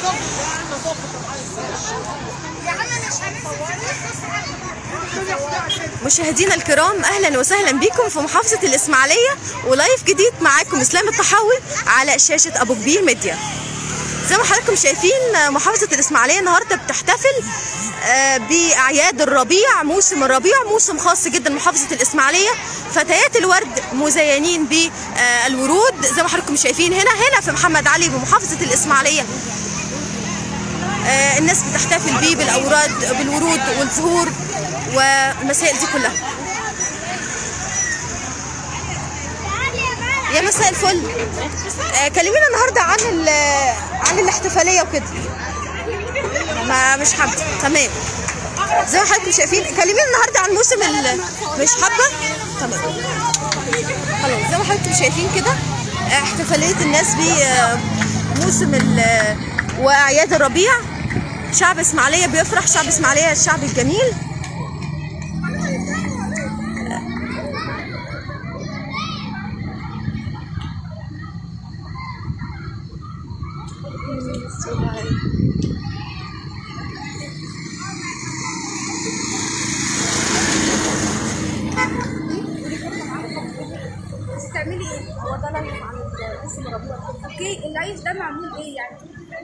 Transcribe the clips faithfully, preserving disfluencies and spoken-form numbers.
مشاهدينا الكرام، اهلا وسهلا بكم في محافظه الاسماعيليه ولايف جديد معاكم اسلام الطحاوي على شاشه ابو كبير ميديا. زي ما حضراتكم شايفين محافظه الاسماعيليه النهارده بتحتفل باعياد الربيع، موسم الربيع موسم خاص جدا محافظه الاسماعيليه. فتيات الورد مزينين بالورود زي ما حضراتكم شايفين هنا هنا في محمد علي بمحافظه الاسماعيليه. الناس بتحتفل بيه بالاوراد بالورود والزهور والمسائل دي كلها. يا مساء الفل، كلمينا النهارده عن عن الاحتفاليه وكده. ما مش حابه، تمام. زي ما حضراتكم شايفين كلمينا النهارده عن موسم ال... مش حابه، تمام. خلاص زي ما حضراتكم شايفين كده احتفاليه الناس بموسم ال... واعياد الربيع. شعب اسماعيليه بيفرح، شعب اسماعيليه الشعب الجميل. بتعملي ايه؟ هو ده لايف عن موسم الربيع. اوكي، اللايف ده معمول ايه يعني؟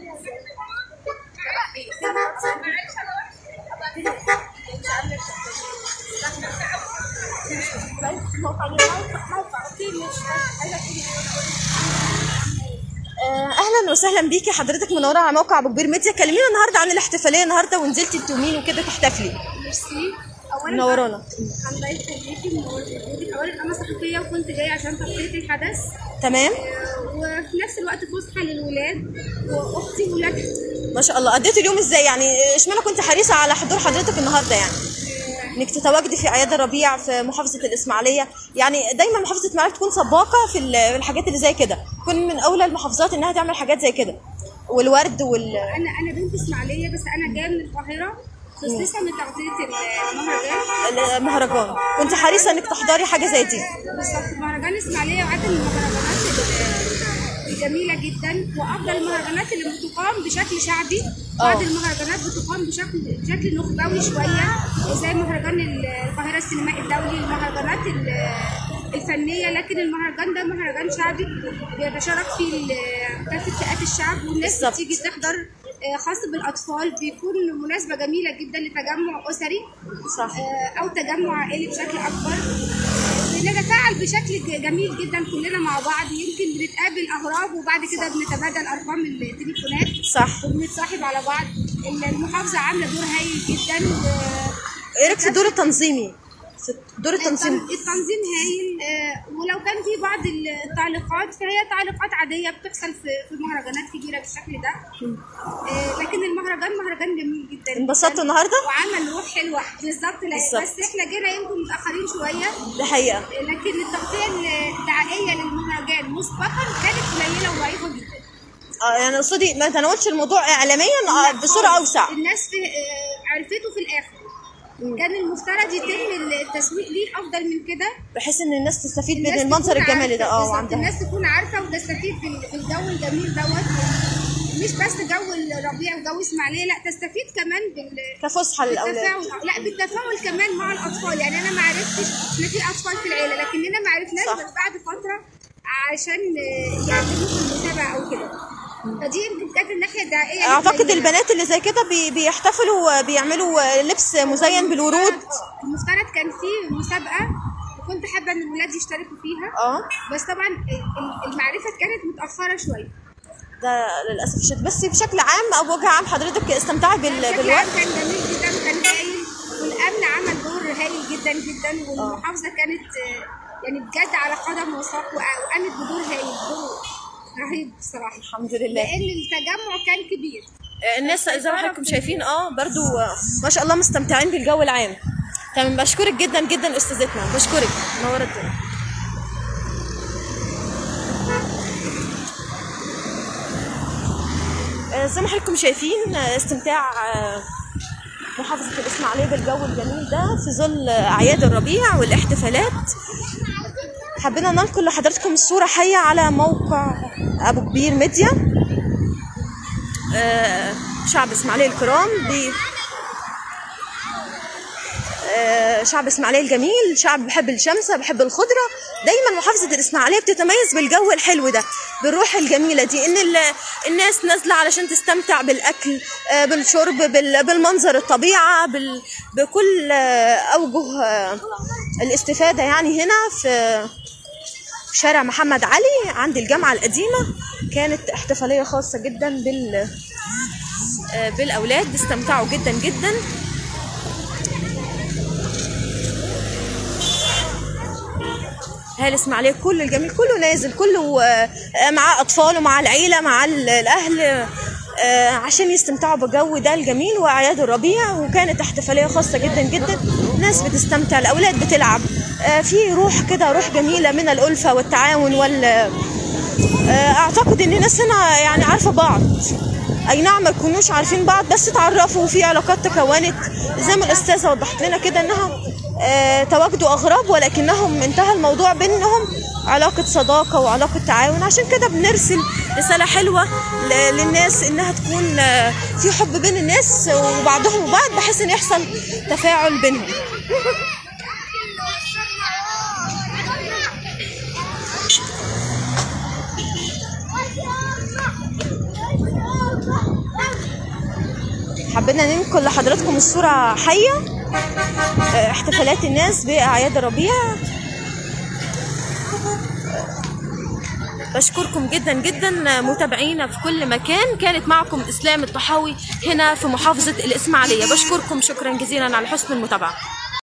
اهلا وسهلا بيكي، حضرتك منوره على موقع ابو كبير ميديا. كلمينا النهارده عن الاحتفاليه النهارده ونزلتي انت ومين وكده تحتفلي. ميرسي. اولا منورانا. الله يخليكي، منورتي. اولا انا صحفيه وكنت جايه عشان تغطيه الحدث. تمام. وفي نفس الوقت فسحه للولاد واختي وولادها. ما شاء الله. قضيتي اليوم ازاي يعني؟ اشمعنى كنت حريصه على حضور حضرتك النهارده يعني؟ انك تتواجدي في اعياد الربيع في محافظه الاسماعيليه. يعني دايما محافظه الاسماعيليه تكون سباقه في الحاجات اللي زي كده، تكون من اولى المحافظات انها تعمل حاجات زي كده. والورد وال انا انا بنت اسماعيليه بس انا جايه من القاهره، بس لسه من تغطيه المهرجان. المهرجان كنت حريصه انك تحضري حاجه زي دي. بالظبط، مهرجان اسماعيليه وعدد من المهرجانات الجميله جدا، وافضل المهرجانات اللي بتقام بشكل شعبي. بعض المهرجانات بتقام بشكل بشكل نخبوي شويه، زي مهرجان القاهره السينمائي الدولي، المهرجانات الفنيه. لكن المهرجان ده مهرجان شعبي بيتشارك فيه كافه فئات الشعب، والناس بتيجي تحضر، خاص بالاطفال. بيكون مناسبه جميله جدا لتجمع اسري، صح، او تجمع عائلي بشكل اكبر. بنتفاعل بشكل جميل جدا كلنا مع بعض. يمكن بنتقابل اغراب وبعد كده بنتبادل ارقام التليفونات، صح، وبنتصاحب على بعض. المحافظه عامله دور هايل جدا. ايه رايك في الدور التنظيمي؟ دور التنظيم التنظيم هايل. ولو كان في بعض التعليقات فهي تعليقات عاديه بتحصل في في مهرجانات كبيره بالشكل ده. لكن المهرجان مهرجان جميل جدا. انبسطتوا النهارده؟ وعمل روح حلوه. بالظبط. بس احنا جينا يمكن متاخرين شويه، ده حقيقه. لكن التغطيه الدعائيه للمهرجان مسبقا كانت قليله وضعيفه جدا. اه يعني اقصدي ما تناولش الموضوع اعلاميا بصوره اوسع. الناس في عرفته في الاخر. كان المفترض يتم التسويق ليه افضل من كده، بحيث ان الناس تستفيد من المنظر الجمالي ده. اه وعندها الناس تكون عارفه وتستفيد في الجو الجميل دوت. مش بس جو الربيع وجو اسماعيليه، لا، تستفيد كمان بال كفسحه للاولاد. لا، بالتفاعل كمان مع الاطفال. يعني انا ما عرفتش، احنا في اطفال في العيله لكننا ما عرفناش بس بعد فتره عشان يعملوا في المسابقه او كده. فدي يمكن كانت الناحيه الدعائيه. اعتقد البنات اللي زي كده بي بيحتفلوا بيعملوا لبس مزين بالورود. المفترض كان في مسابقه وكنت حابه ان الولاد يشتركوا فيها. اه بس طبعا المعرفه كانت متاخره شويه. ده للاسف الشديد. بس بشكل عام او بوجه عام حضرتك استمتعت بال بالوقت؟ كان جميل جدا وكان هايل، والامن عمل دور هايل جدا جدا، والمحافظه كانت يعني بجد على قدم وساق وقامت بدور هايل، دور رهيب بصراحه. الحمد لله، لان التجمع كان كبير. الناس زي ما حضراتكم شايفين اه برضو ما شاء الله مستمتعين بالجو العام. تمام، بشكرك جدا جدا استاذتنا، بشكرك، نورتنا. زي ما حضراتكم شايفين استمتاع محافظة الإسماعيلية بالجو الجميل ده في ظل أعياد الربيع والاحتفالات. حبينا ننقل لحضراتكم الصورة حية على موقع أبو كبير ميديا. آه شعب اسماعيليه الكرام ب آه شعب اسماعيليه الجميل، شعب بحب الشمس بحب الخضره. دايما محافظه الاسماعيليه بتتميز بالجو الحلو ده، بالروح الجميله دي، ان الناس نازله علشان تستمتع بالاكل، آه بالشرب، بالمنظر الطبيعه، بكل آه اوجه آه الاستفاده. يعني هنا في شارع محمد علي عند الجامعه القديمه كانت احتفاليه خاصه جدا بال آه بالاولاد، استمتعوا جدا جدا. اهل اسماعيليه كل الجميل كله نازل، كله مع اطفاله مع العيله مع الاهل عشان يستمتعوا بالجو ده الجميل واعياد الربيع. وكانت احتفاليه خاصه جدا جدا، ناس بتستمتع، الاولاد بتلعب، في روح كده، روح جميله من الالفه والتعاون وال اعتقد ان الناس هنا يعني عارفه بعض، اي نعم ما يكونوش عارفين بعض بس اتعرفوا وفي علاقات تكونت، زي ما الاستاذه وضحت لنا كده انها آه تواجدوا اغراب ولكنهم انتهى الموضوع بينهم علاقه صداقه وعلاقه تعاون. عشان كده بنرسل رساله حلوه للناس انها تكون آه في حب بين الناس وبعضهم وبعض، بحيث ان يحصل تفاعل بينهم. حبينا ننقل لحضراتكم الصورة حية، احتفالات الناس بأعياد الربيع. بشكركم جدا جدا متابعينا في كل مكان. كانت معكم إسلام الطحاوي هنا في محافظة الإسماعيلية. بشكركم شكرا جزيلا على حسن المتابعة.